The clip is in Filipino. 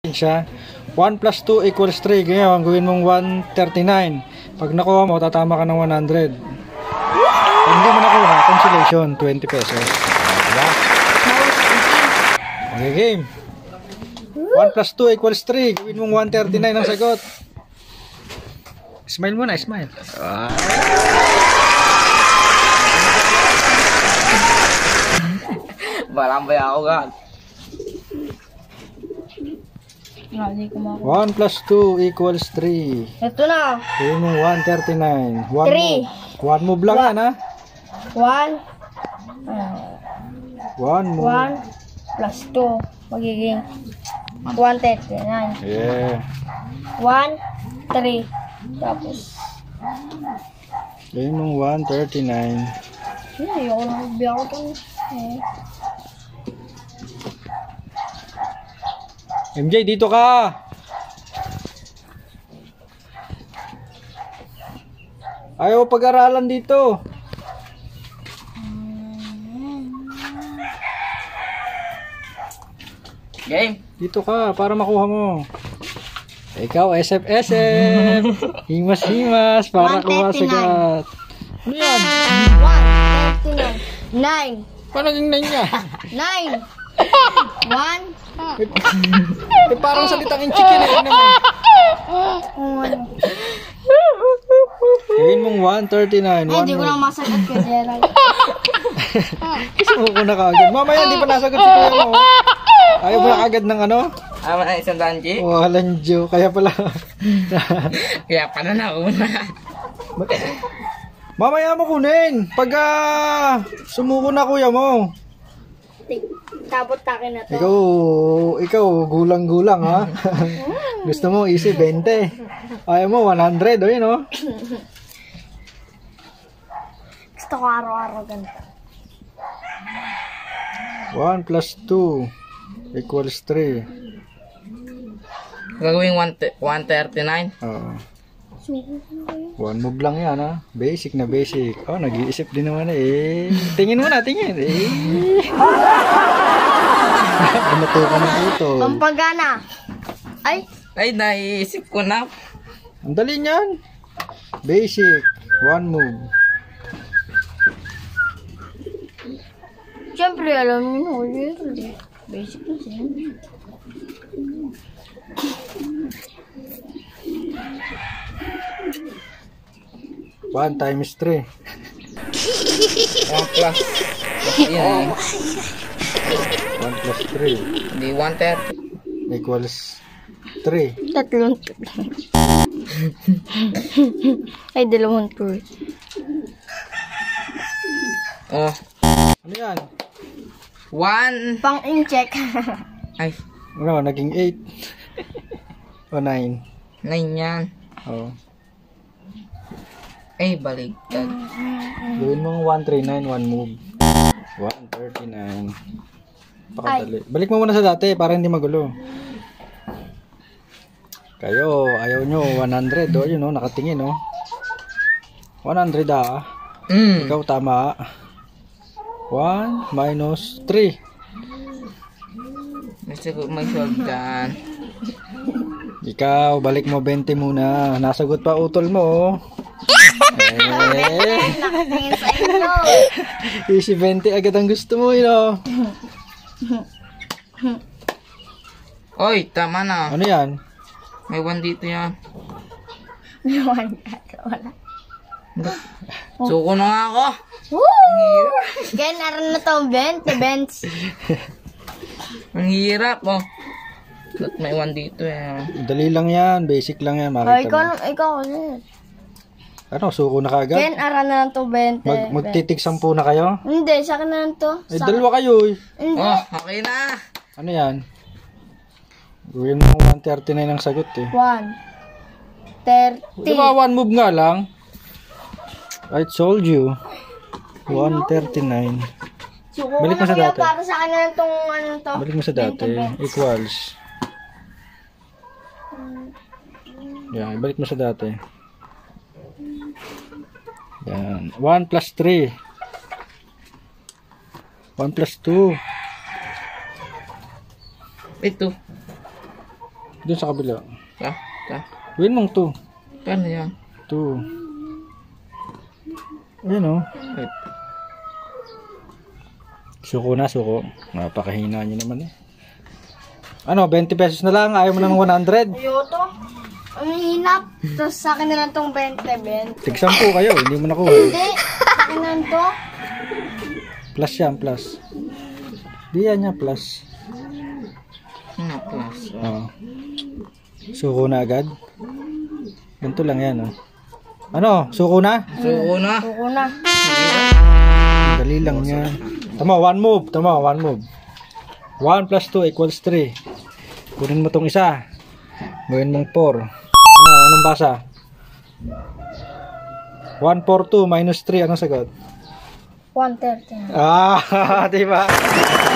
siya. 1 plus 2 equals 3. Ngayon, gawin mong 139. Pag nakuha mo, tatama ka ng 100. Pag hindi mo nakuha, consolation, 20 pesos. Diba? Okay, game. 1 plus 2 equals 3. Gawin mong 139 ang sagot. Smile muna, smile. Malambay ako ka. 1 plus 2 equals 3. Ito na. Gawin mong 139. 3. 1 move lang yan, ha? 1 1 plus 2 magiging 139. Yeah. 1, 3. Tapos Gawin mong 139. ayoko na magbiyak ko MJ, dito ka! Ayaw pag-aralan dito. Game. Dito ka, para makuha mo. Ikaw, SF. Himas-himas, para kuha sagat. Ano yan? 139. 9. Paano naging 9 niya? 9. 1. Parang salitang in chicken eh. Ano mo? Gawin mong 139. Hindi ko na masagot ka, Gerald. Gusto ko na kaagad. Mamaya, hindi pa nasagot si kuya mo. Ayaw mo na agad ng ano? Ama na isang danji. Walang Diyo. Kaya pala. Kaya pala na una. Mamaya mo kunin. Pag sumuko na kuya mo. Tapos takin na to. Ikaw, gulang-gulang ha. Gusto mo easy 20. Ayaw mo 100. O yun o. Gusto ko araw-araw ganito. 1 plus 2 equals 3. Gagawin 139. Oo. 1 move lang yan ha. Basic na basic. Oh, nag-iisip din naman eh. Tingin mo na, tingin. Binato ka ng ito. Pampagana. Ay, Naiisip ko na. Ang dali niyan. Basic. 1 move. siyempre alam niyo na. Basic na siya. 1 times 3. 1 plus. Yan. 1 plus 3 Hindi 130. equals 3. Tatlong ay, dalawang tour. Oh. Ano yan? 1. Pang-incheck. Ay. Ano, naging 8. O 9. 9 yan. Oh. Ay, baligtad. Gawin mong 139, 1 move. 139. Pakadali. Balik mo muna sa dati para hindi magulo. Kayo, ayaw nyo 100. O, yun o, nakatingin o. 100 ah. Ikaw tama. 1 minus 3. May soldan. Ikaw, balik mo 20 muna. Nasagot pa utol mo. Nakatingin sa inyo. Easy 20 agad ang gusto mo, yun. Oy, tama na. Ano yan? May 1 dito yan. Wala. Suko na nga ako. Woo! Kaya naroon na itong 20 bench. Ang hirap, oh. Ba't may 1 dito eh. Dali lang yan. Basic lang yan. Ay, Makita mo. ikaw ulit. Ano, suko na kagad? Ken, ara na lang to 20. Magtitig 10 na kayo? Hindi, sa akin na lang to. Ay, dalawa kayo eh. Hindi. Oh, okay na. Ano yan? Gawin mo 139 ang sagot eh. 1, 30. Diba 1 move nga lang? I told you. 139. Suko Balik mo ko na sa kuya, dati. para sa akin na lang tong ano to. Balik mo sa dati. 20 bench. Equals. Yan, balik mo sa dati. Yan. 1 plus 3. 1 plus 2. Ito. Doon sa kabila. Ta? Gawin mong 2. Paano yan? 2. Ayun o. Wait. Suko na, suko. Napakahina nyo naman eh. Ano, 20 pesos na lang. Ayaw mo na ng 100. Yoto. Ang hinap. Tapos sa akin na lang tong 20. Tig 10 kayo. Hindi mo nakuha. Hindi. Sa akin na lang to. Plus yan, plus. Di yan niya, plus. Plus. Oo. Suko na agad. Ganito lang yan, oh. Ano? Suko na? Suko na. Suko na. Dali lang yan. Tama, one move. 1 plus 2 equals 3. Kunin mo tong isa. Gawin mong 4. Anong basa? 1, 4, 2 minus 3. Anong sagot? 130. Ah, diba?